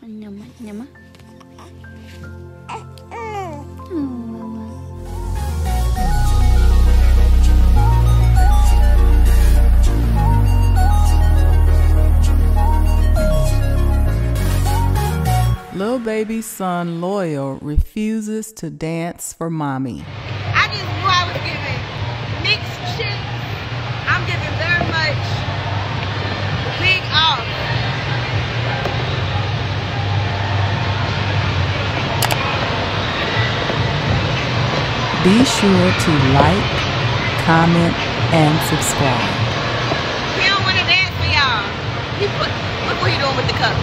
Nyama, nyama. Lil Baby's son Loyal refuses to dance for mommy. I just knew I was giving mixed shit. I'm giving very much big off. Be sure to like, comment, and subscribe. He don't want to dance for y'all. Look what he doing with the cup.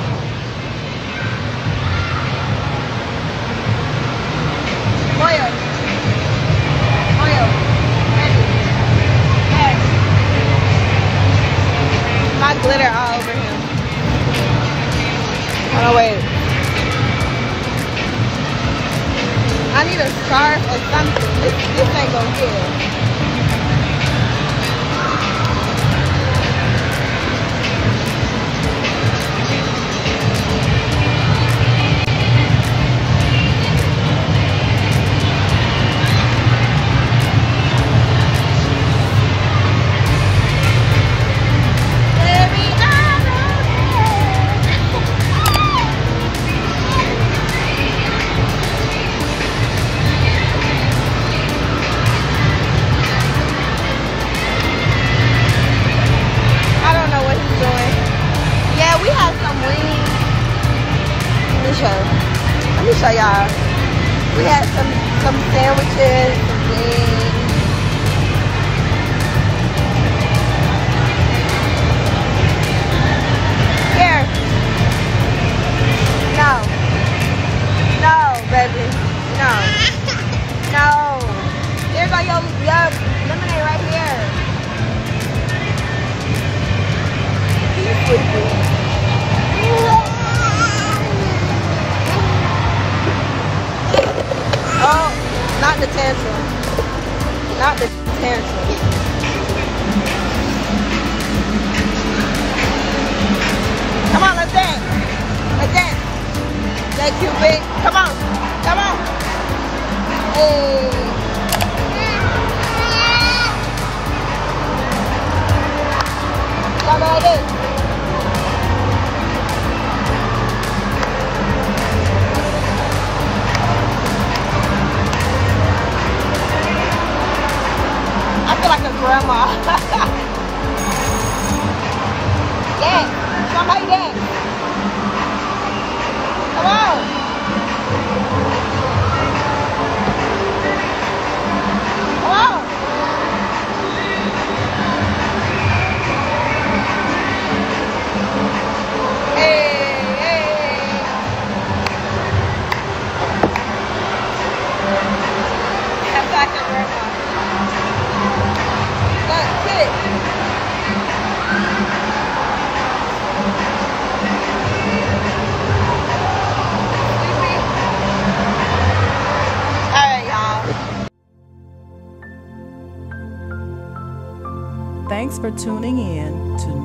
Oil. Yes. My glitter all over him. Oh no, wait. I need a scarf or something. This ain't gonna kill. Let me show y'all. We had some sandwiches, some wings. Here. No, baby. No. There go your lemonade right here. He's sleeping. Oh, not the tantrum. Not the tantrum. Come on, let's dance. Let's dance. That Cupid. Come on. Come on. Hey. Come like this. Like a grandma. Dance. Somebody dance. Come on. Come on. Hey. That's like a grandma. Thanks for tuning in to